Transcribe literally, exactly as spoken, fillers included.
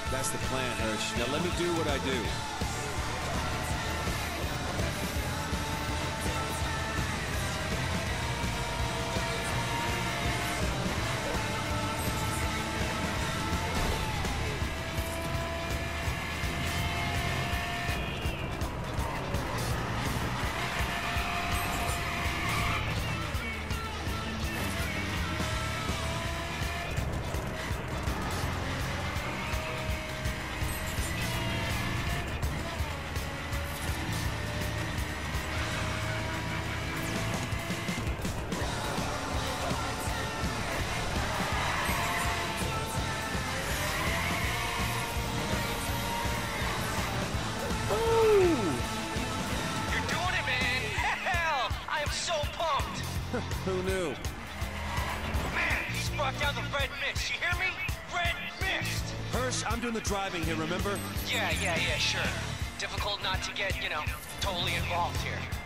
That's the plan, Hirsch. Now let me do what I do. Who knew? Man, he's brought down the red mist. You hear me? Red mist! Hirsch, I'm doing the driving here, remember? Yeah, yeah, yeah, sure. Difficult not to get, you know, totally involved here.